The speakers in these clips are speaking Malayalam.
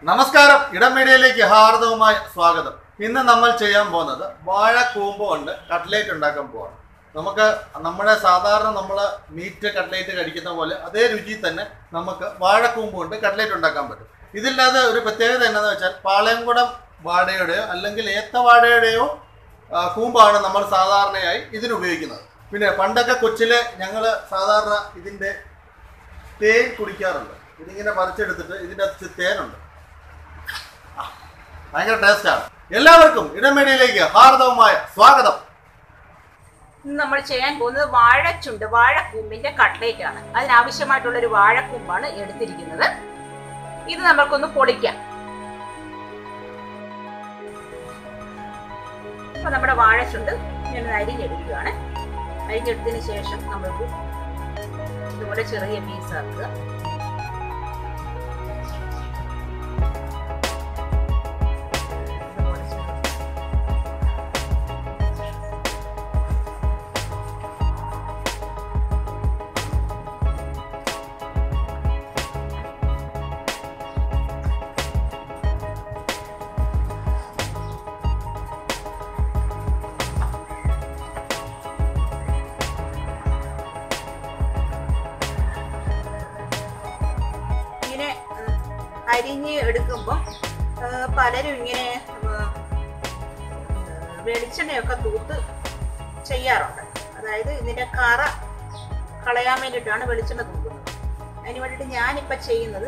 നമസ്കാരം, ഇടം മീഡിയയിലേക്ക് ഹാർദവമായ സ്വാഗതം. ഇന്ന് നമ്മൾ ചെയ്യാൻ പോകുന്നത് വാഴക്കൂമ്പ് കൊണ്ട് കട്ട്ലേറ്റ് ഉണ്ടാക്കാൻ പോവാണ്. നമുക്ക് നമ്മുടെ സാധാരണ നമ്മൾ മീറ്റ് കട്ട്ലേറ്റ് കഴിക്കുന്ന പോലെ അതേ രുചി തന്നെ നമുക്ക് വാഴക്കൂമ്പ് കൊണ്ട് കട്ട്ലേറ്റ് ഉണ്ടാക്കാൻ പറ്റും. ഇതില്ലാതെ ഒരു പ്രത്യേകത എന്താണെന്ന് വെച്ചാൽ പാളയംകുടം വാഴയുടെയോ അല്ലെങ്കിൽ ഏത്തവാഴയുടെയോ കൂമ്പാണ് നമ്മൾ സാധാരണയായി ഇതിനുപയോഗിക്കുന്നത്. പിന്നെ പണ്ടൊക്കെ കൊച്ചിലെ ഞങ്ങൾ സാധാരണ ഇതിൻ്റെ തേൻ കുടിക്കാറുണ്ട്. ഇതിങ്ങനെ പറിച്ചെടുത്തിട്ട് ഇതിൻ്റെ അകത്ത് തേനുണ്ട്, ഭയങ്കര ടേസ്റ്റാണ്. എല്ലാവർക്കും ഇടം മീഡിയയിലേക്ക് ഹാർദവമായ സ്വാഗതം. ഇന്ന് നമ്മൾ ചെയ്യാൻ പോകുന്നത് വാഴക്കൂമ്പിന്റെ കട്ട്ലേറ്റ് ആണ്. അതിനാവശ്യമായിട്ടുള്ളൊരു വാഴക്കൂമ്പാണ് എടുത്തിരിക്കുന്നത്. ഇത് നമ്മൾക്കൊന്ന് പൊളിക്കാം. അപ്പൊ നമ്മുടെ വാഴച്ചുണ്ട് ഞാൻ അരിഞ്ഞെടുക്കുകയാണ്. അരിഞ്ഞെടുത്തതിന് ശേഷം നമ്മൾക്ക് ഇതുപോലെ ചെറിയ പീസാക്കുക. അരിഞ്ഞ് എടുക്കുമ്പം പലരും ഇങ്ങനെ വെളിച്ചെണ്ണയൊക്കെ തൂത്ത് ചെയ്യാറുണ്ട്. അതായത് ഇതിൻ്റെ കറ കളയാൻ വേണ്ടിയിട്ടാണ് വെളിച്ചെണ്ണ തൂക്കുന്നത്. അതിന് വേണ്ടിയിട്ട് ഞാനിപ്പോൾ ചെയ്യുന്നത്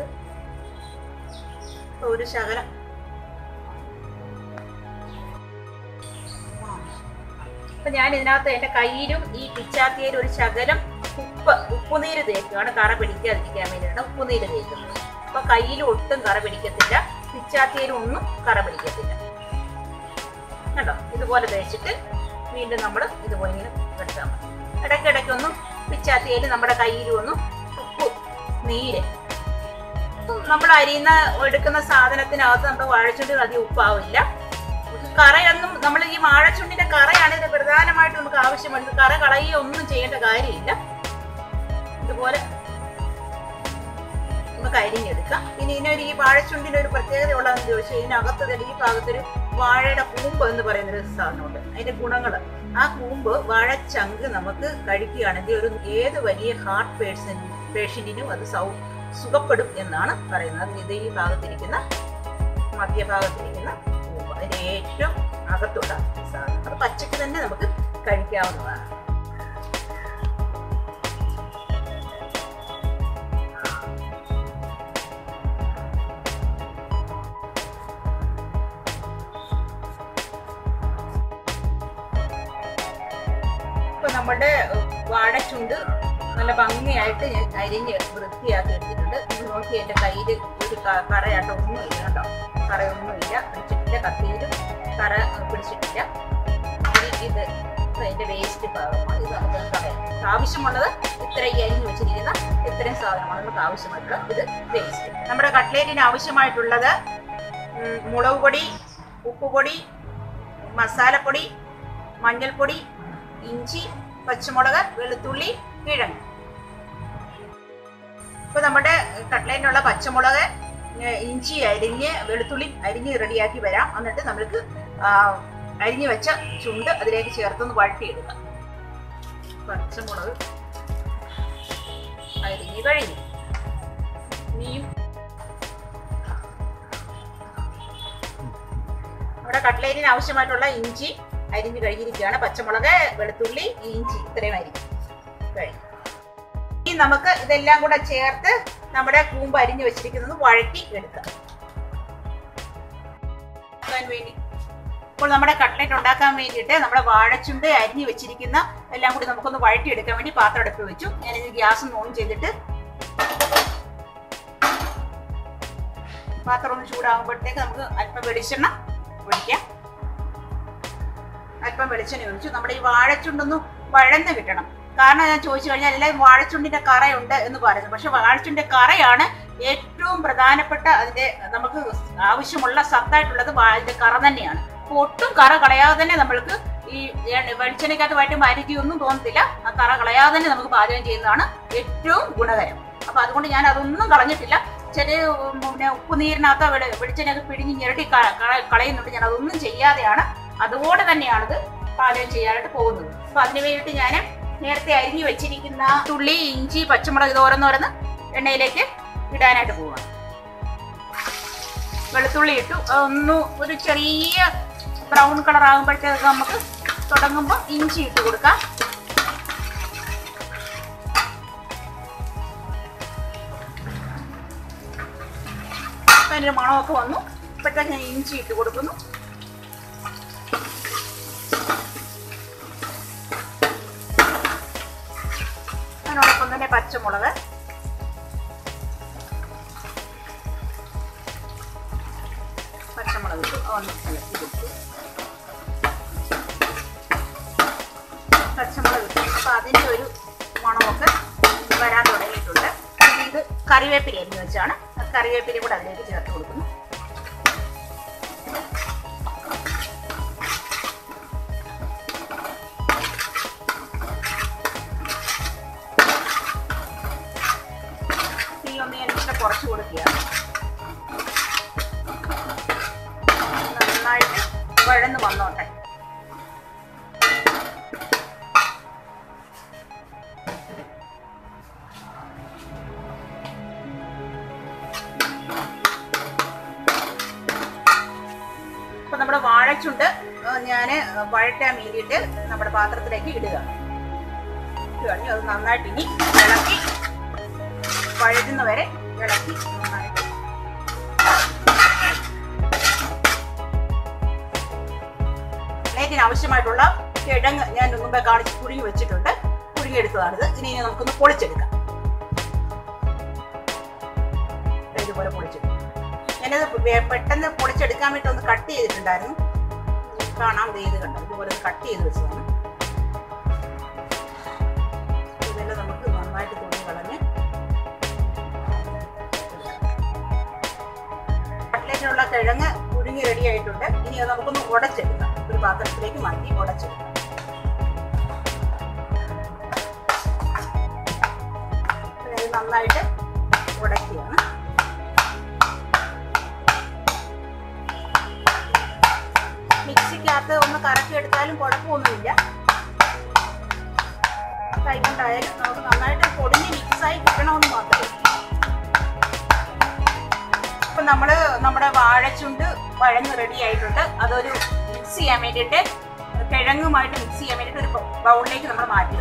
ഒരു ശകലം ഇപ്പം ഞാൻ ഇതിനകത്ത് എൻ്റെ കയ്യിലും ഈ പിച്ചാത്തിയിലും ഒരു ശകലം ഉപ്പുനീര് തേക്കുകയാണ്. കറ പിടിക്കാതിരിക്കാൻ വേണ്ടിയിട്ടാണ് ഉപ്പുനീര് തേക്കുന്നത്. അപ്പൊ കയ്യിൽ ഒട്ടും കറ പിടിക്കത്തില്ല, പിച്ചാത്തിയിലും ഒന്നും കറ പിടിക്കത്തില്ല. കണ്ടോ, ഇതുപോലെ തേച്ചിട്ട് വീണ്ടും നമ്മൾ ഇതുപോലെ ഇങ്ങനെ എടുത്താൽ മതി. ഇടയ്ക്കിടയ്ക്കൊന്നും പിച്ചാത്തിയിലും നമ്മുടെ കയ്യിലും ഒന്നും ഉപ്പ് നീര്. നമ്മൾ അരിയുന്ന എടുക്കുന്ന സാധനത്തിനകത്ത് നമ്മുടെ വാഴച്ചുണ്ടിൽ അധികം ഉപ്പാവില്ല. കറയൊന്നും നമ്മൾ ഈ വാഴച്ചുണ്ടിന്റെ കറയാണ് ഇത് പ്രധാനമായിട്ട് നമുക്ക് ആവശ്യമുള്ളത്. കറ കളയുകയോ ഒന്നും ചെയ്യേണ്ട കാര്യമില്ല. ഇതുപോലെ നമുക്ക് അരിഞ്ഞെടുക്കാം. ഇനി ഇതിനൊരു ഈ വാഴച്ചുണ്ടിൻ്റെ ഒരു പ്രത്യേകത ഉള്ളതെന്ന് ചോദിച്ചാൽ ഇതിനകത്ത് ഈ ഭാഗത്തൊരു വാഴയുടെ കൂമ്പ് എന്ന് പറയുന്നൊരു സാധനമുണ്ട്. അതിന്റെ ഗുണങ്ങൾ, ആ കൂമ്പ് വാഴച്ചങ്ക് നമുക്ക് കഴിക്കുകയാണെങ്കിൽ ഒരു ഏത് വലിയ ഹാർട്ട് പേഷ്യന്റിനും അത് സുഖപ്പെടും എന്നാണ് പറയുന്നത്. ഇത് ഈ ഭാഗത്തിരിക്കുന്ന മധ്യഭാഗത്തിരിക്കുന്ന കൂമ്പ്, അതിന്റെ ഏറ്റവും അകത്തുള്ള സാധനം. അത് പച്ചക്ക് തന്നെ നമുക്ക് കഴിക്കാവുന്നതാണ്. നമ്മുടെ വാഴച്ചുണ്ട് നല്ല ഭംഗിയായിട്ട് ഞാൻ അരിഞ്ഞ് വൃത്തിയാക്കി എടുത്തിട്ടുണ്ട്. ഇത് നോക്കി എൻ്റെ കയ്യിൽ ഒരു കറയാട്ടോ ഒന്നുമില്ല, കേട്ടോ, കറയൊന്നുമില്ല, പിടിച്ചിട്ടില്ല. കത്തിയിലും കറ പിടിച്ചിട്ടില്ല. ഇത് അതിൻ്റെ വേസ്റ്റ് ഭാഗമാണ്. ഇത് നമുക്ക് കളയാം. ആവശ്യമുള്ളത് ഇത്രയും അരിഞ്ഞ് വെച്ചിരിക്കുന്ന ഇത്രയും സാധനമാണ് നമുക്ക് ആവശ്യമായിട്ടുള്ള ഇത് വേസ്റ്റ്. നമ്മുടെ കട്ട്ലേറ്റിന് ആവശ്യമായിട്ടുള്ളത് മുളക് പൊടി, ഉപ്പുപൊടി, മസാലപ്പൊടി, മഞ്ഞൾപ്പൊടി, ഇഞ്ചി, പച്ചമുളക്, വെളുത്തുള്ളി, കിഴങ്ങ്. ഇപ്പൊ നമ്മുടെ കട്ട്ലേറ്റിനുള്ള പച്ചമുളക്, ഇഞ്ചി അരിഞ്ഞ്, വെളുത്തുള്ളി അരിഞ്ഞ് റെഡിയാക്കി വരാം. എന്നിട്ട് നമ്മൾക്ക് അരിഞ്ഞു വെച്ച ചുണ്ട് അതിലേക്ക് ചേർത്തൊന്ന് വഴറ്റിയെടുക്കാം. പച്ചമുളക് അരിഞ്ഞ് കഴിഞ്ഞു. ഇനിയും നമ്മുടെ കട്ട്ലേറ്റിന് ആവശ്യമായിട്ടുള്ള ഇഞ്ചി അരിഞ്ഞ് കഴിഞ്ഞിരിക്കുകയാണ്. പച്ചമുളക്, വെളുത്തുള്ളി, ഇഞ്ചി ഇത്രയും അരിഞ്ഞ് കഴിഞ്ഞു. ഇനി നമുക്ക് ഇതെല്ലാം കൂടെ ചേർത്ത് നമ്മുടെ കൂമ്പ് അരിഞ്ഞ് വെച്ചിരിക്കുന്നത് വഴറ്റി എടുക്കാം. ഇപ്പോൾ നമ്മുടെ കട്ട്ലേറ്റ് ഉണ്ടാക്കാൻ വേണ്ടിയിട്ട് നമ്മുടെ വാഴച്ചുണ്ട് അരിഞ്ഞ് വെച്ചിരിക്കുന്ന എല്ലാം കൂടി നമുക്കൊന്ന് വഴറ്റിയെടുക്കാൻ വേണ്ടി പാത്രം അടുപ്പ് വെച്ചു. ഞാനിത് ഗ്യാസ് ഓൺ ചെയ്തിട്ട് പാത്രം ഒന്ന് ചൂടാകുമ്പോഴത്തേക്ക് നമുക്ക് അല്പം വെളിച്ചെണ്ണ ഒഴിക്കാം. അല്പം വെളിച്ചെണ്ണ ഒഴിച്ചു. നമ്മുടെ ഈ വാഴച്ചുണ്ടൊന്ന് വഴന്ന് കിട്ടണം. കാരണം ഞാൻ ചോദിച്ചു കഴിഞ്ഞാൽ എല്ലാവരും വാഴച്ചുണ്ടിന്റെ കറയുണ്ട് എന്ന് പറയുന്നത്. പക്ഷെ വാഴച്ചുണ്ടിന്റെ കറയാണ് ഏറ്റവും പ്രധാനപ്പെട്ട അതിന്റെ നമുക്ക് ആവശ്യമുള്ള സത്തായിട്ടുള്ളത് അതിന്റെ കറ തന്നെയാണ്. അപ്പോൾ ഒട്ടും കറ കളയാതെ തന്നെ നമ്മൾക്ക് ഈ വെളിച്ചെണ്ണയ്ക്കകത്ത് വഴറ്റുമ്പോൾ അരുചിയൊന്നും തോന്നത്തില്ല. ആ കറ കളയാതെ തന്നെ നമുക്ക് പാചകം ചെയ്യുന്നതാണ് ഏറ്റവും ഗുണകരം. അപ്പൊ അതുകൊണ്ട് ഞാൻ അതൊന്നും കളഞ്ഞിട്ടില്ല. ചില പിന്നെ ഉപ്പുനീരിനകത്തോ വെളിച്ചെണ്ണയൊക്കെ പിഴിഞ്ഞ് ഞെരടി കളയുന്നുണ്ട്. ഞാൻ അതൊന്നും ചെയ്യാതെയാണ് അതുപോലെ തന്നെയാണിത് പാചകം ചെയ്യാനായിട്ട് പോകുന്നത്. അപ്പൊ അതിന് വേണ്ടിയിട്ട് ഞാൻ നേരത്തെ അരിഞ്ഞു വെച്ചിരിക്കുന്ന ഉള്ളി, ഇഞ്ചി, പച്ചമുളക് ഇത് ഓരോന്നോരോന്ന് എണ്ണയിലേക്ക് ഇടാനായിട്ട് പോവാണ്. വെളുത്തുള്ളി ഇട്ടു, അതൊന്ന് ഒരു ചെറിയ ബ്രൗൺ കളർ ആകുമ്പോഴത്തേക്ക് നമുക്ക് തുടങ്ങുമ്പോൾ ഇഞ്ചി ഇട്ട് കൊടുക്കാം. അതിൻ്റെ മണമൊക്കെ വന്നു. ഇപ്പോഴത്തേക്ക് ഞാൻ ഇഞ്ചി ഇട്ട് കൊടുക്കുന്നു. അതിനോടൊപ്പം തന്നെ പച്ചമുളക്, ഇട്ടു ഒന്ന് ഇളക്കി കൊടുത്തു. പച്ചമുളക് ഇട്ടു. അപ്പം അതിൻ്റെ ഒരു മണമൊക്കെ വരാൻ തുടങ്ങിയിട്ടുണ്ട്. ഇത് കറിവേപ്പില എന്ന് വെച്ചാണ്. കറിവേപ്പില കൂടെ അതിലേക്ക് ചേർത്ത് കൊടുക്കുന്നു. തീ ഒന്ന് ഞാൻ ഇച്ചിരി കുറച്ച് കൊടുക്കുകയാണ്. നന്നായിട്ട് വഴന്ന് വന്നോട്ടെ. അപ്പൊ നമ്മുടെ വാഴച്ചുണ്ട് ഞാൻ വഴറ്റാൻ വേണ്ടിയിട്ട് നമ്മുടെ പാത്രത്തിലേക്ക് ഇടുക. അത് നന്നായിട്ട് ഇനി ഇളക്കി വഴറ്റുന്ന വരെ ഇളക്കി നന്നായിട്ട് ആവശ്യമായിട്ടുള്ള കിഴങ്ങ് ഞാൻ മുമ്പേ കാണിച്ച് പുഴുങ്ങി വെച്ചിട്ടുണ്ട്. പുഴുങ്ങിയെടുത്തതാണിത്. ഇനി നമുക്കൊന്ന് പൊളിച്ചെടുക്കാം. ഇതുപോലെ പൊളിച്ചെടുക്കാം. ഞാനത് പെട്ടെന്ന് പൊളിച്ചെടുക്കാൻ വേണ്ടി ഒന്ന് കട്ട് ചെയ്തിട്ടുണ്ടായിരുന്നു. കാണാൻ ചെയ്ത് കണ്ടു. ഇതുപോലെ കട്ട് ചെയ്ത് വെച്ചതാണ്. ഇതെല്ലാം നമുക്ക് നന്നായിട്ട് തൊലി കളഞ്ഞ് കട്ട്ലേറ്റിനുള്ള കിഴങ്ങ് പുഴുങ്ങി റെഡി ആയിട്ടുണ്ട്. ഇനി അത് നമുക്കൊന്ന് ഉടച്ചെടുക്കാം. ഒരു പാത്രത്തിലേക്ക് മാറ്റി ഉടച്ചെടുക്കാം. ഇത് നന്നായിട്ട് ഉടക്കുകയാണ്. മിക്സിക്കകത്ത് ഒന്ന് കറക്കിയെടുത്താലും കുഴപ്പമൊന്നുമില്ല. കൈകൊണ്ടായാലും നമുക്ക് നന്നായിട്ട് പൊടിഞ്ഞ് മിക്സായി കിട്ടണമെന്ന് മാത്രമേ. ഇപ്പൊ നമ്മുടെ വാഴച്ചുണ്ട് വഴന്ന് റെഡി ആയിട്ടുണ്ട്. അതൊരു മിക്സ് ചെയ്യാൻ വേണ്ടിയിട്ട്, കിഴങ്ങുമായിട്ട് മിക്സ് ചെയ്യാൻ വേണ്ടിയിട്ട് ഒരു ബൗളിലേക്ക് നമ്മൾ മാറ്റുക.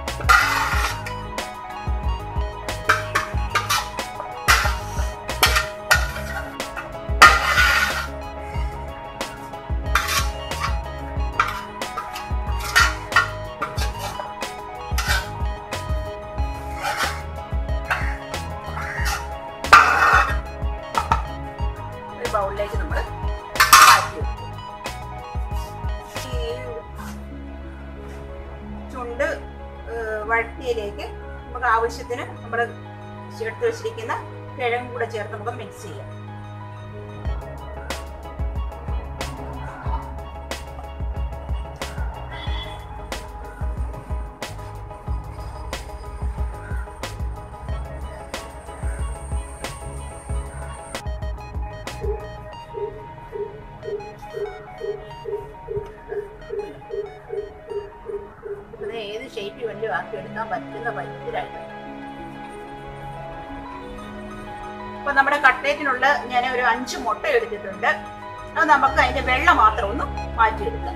ബൗളിലേക്ക് നമ്മൾ മാറ്റി. ഈ ചുണ്ട് വഴറ്റിയിലേക്ക് നമുക്ക് ആവശ്യത്തിന് നമ്മൾ ചേർത്ത് വെച്ചിരിക്കുന്ന കിഴങ്ങും കൂടെ ചേർത്ത് നമുക്ക് മിക്സ് ചെയ്യാം. ഏത് ഷേപ്പിൽ വേണ്ടി ആക്കിയെടുക്കാൻ പറ്റുന്ന പറ്റിലായിട്ട്. അപ്പൊ നമ്മുടെ കട്ട്ലേറ്റിനുള്ള ഞാൻ ഒരു 5 മുട്ട എടുത്തിട്ടുണ്ട്. അത് നമുക്ക് അതിന്റെ വെള്ള മാത്രം ഒന്ന് മാറ്റിയെടുക്കാം.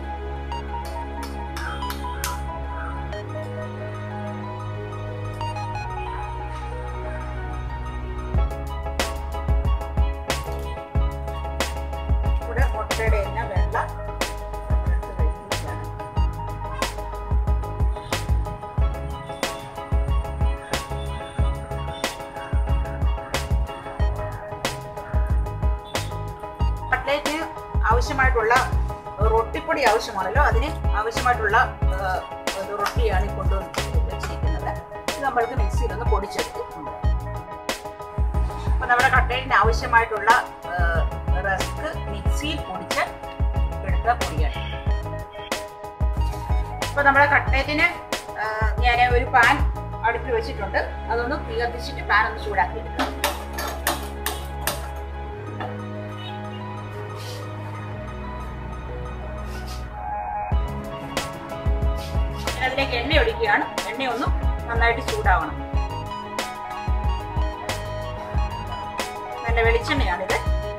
ഇവിടെ മുട്ടയുടെ തന്നെ വെള്ള കട്ട്ലേറ്റിന് ആവശ്യമായിട്ടുള്ള റൊട്ടിപ്പൊടി ആവശ്യമാണല്ലോ. അതിന് ആവശ്യമായിട്ടുള്ള റൊട്ടിയാണ് ഈ കൊണ്ടുവച്ചിരിക്കുന്നത്. ഇത് നമ്മൾക്ക് മിക്സിയിലൊന്ന് പൊടിച്ചെടുത്തിട്ടുണ്ട്. അപ്പൊ നമ്മുടെ കട്ട്ലേറ്റിന് ആവശ്യമായിട്ടുള്ള റസ്ക് മിക്സിയിൽ പൊടിച്ച് എടുത്ത പൊടിയാണ്. അപ്പൊ നമ്മുടെ കട്ട്ലേറ്റിന് ഞാൻ ഒരു പാൻ അടുപ്പിൽ വെച്ചിട്ടുണ്ട്. അതൊന്ന് തീ കത്തിച്ചിട്ട് പാൻ ഒന്ന് ചൂടാക്കി എടുക്കാം. ഇതിലേക്ക് എണ്ണ ഒഴിക്കുകയാണ്. എണ്ണ ഒന്ന് നന്നായിട്ട് ചൂടാവണം. നല്ല വെളിച്ചെണ്ണയാണിത്.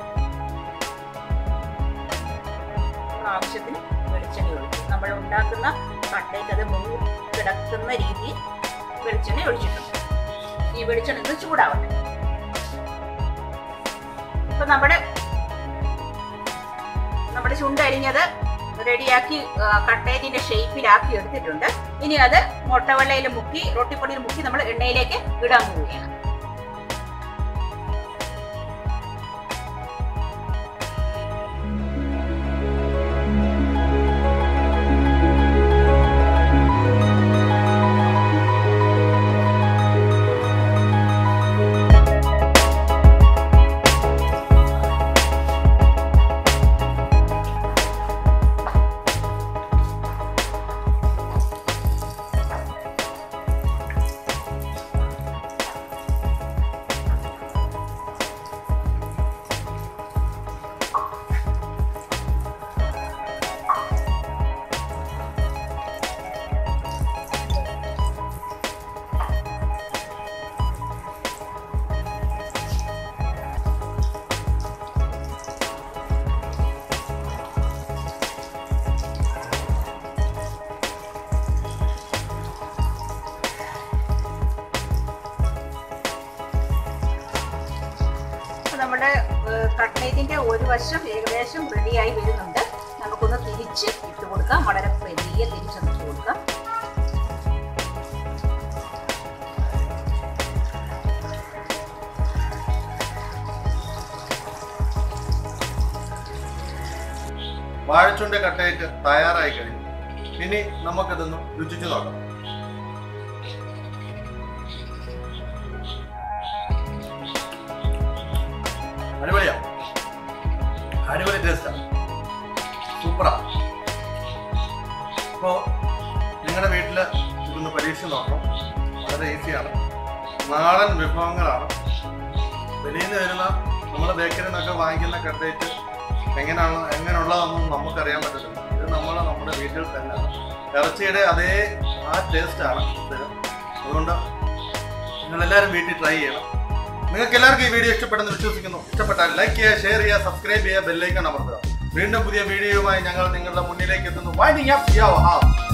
ആവശ്യത്തിന് വെളിച്ചെണ്ണ ഒഴിക്കും. നമ്മൾ ഉണ്ടാക്കുന്ന കട്ട്ലേറ്റ് അത് മുങ്ങി കിടക്കുന്ന രീതിയിൽ വെളിച്ചെണ്ണ ഒഴിച്ചിട്ടുണ്ട്. ഈ വെളിച്ചെണ്ണ ഒന്ന് ചൂടാവട്ടെ. ഇപ്പൊ നമ്മുടെ ചുണ്ടരിഞ്ഞത് റെഡിയാക്കി കട്ട്ലേറ്റിന്റെ ഷേപ്പിലാക്കി എടുത്തിട്ടുണ്ട്. ഇനി അത് മുട്ടവെള്ളയിൽ മുക്കി റൊട്ടിപ്പൊടിയിൽ മുക്കി നമ്മൾ എണ്ണയിലേക്ക് ഇടാൻ പോവുകയാണ്. നമ്മുടെ കട്ട്ലേറ്റിന്റെ ഒരു വശം ഏകദേശം റെഡിയായി വരുന്നുണ്ട്. നമുക്കൊന്ന് തിരിച്ച് ഇട്ട് കൊടുക്കാം. വളരെ വലിയ തിരിച്ചൊന്ന് ഇട്ട് കൊടുക്കാം. വാഴച്ചുണ്ട കട്ട്ലേറ്റ് തയ്യാറായി കഴിഞ്ഞു. ഇനി നമുക്കിതൊന്ന് രുചിച്ചു നോക്കാം. അടിപൊളിയാ, അടിപൊളി ടേസ്റ്റാ, സൂപ്പറാ. അപ്പോൾ നിങ്ങളുടെ വീട്ടിൽ ഇതൊന്ന് പരീക്ഷിച്ച് നോക്കാം. വളരെ ഈസിയാണ്. നാടൻ വിഭവങ്ങളാണ്. വെളിയിൽ നിന്ന് വരുന്ന നമ്മൾ ബേക്കറിയിൽ നിന്നൊക്കെ വാങ്ങിക്കുന്ന കട്ട്ലേറ്റ് എങ്ങനെയുള്ളതൊന്നും നമുക്കറിയാൻ പറ്റത്തില്ല. ഇത് നമ്മുടെ വീട്ടിൽ തന്നെയാണ്. ഇറച്ചിയുടെ ആ ടേസ്റ്റാണ് ഇത്. അതുകൊണ്ട് നിങ്ങളെല്ലാവരും വീട്ടിൽ ട്രൈ ചെയ്യണം. നിങ്ങൾക്ക് എല്ലാവർക്കും ഈ വീഡിയോ ഇഷ്ടപ്പെട്ടെന്ന് വിശ്വസിക്കുന്നു. ഇഷ്ടപ്പെട്ടാൽ ലൈക്ക് ചെയ്യുക, ഷെയർ ചെയ്യുക, സബ്സ്ക്രൈബ് ചെയ്യുക, ബെല്ലൈക്കൺ അമർത്തുക. വീണ്ടും പുതിയ വീഡിയോയുമായി ഞങ്ങൾ നിങ്ങളുടെ മുന്നിലേക്ക് എത്തുന്നു. Winding up.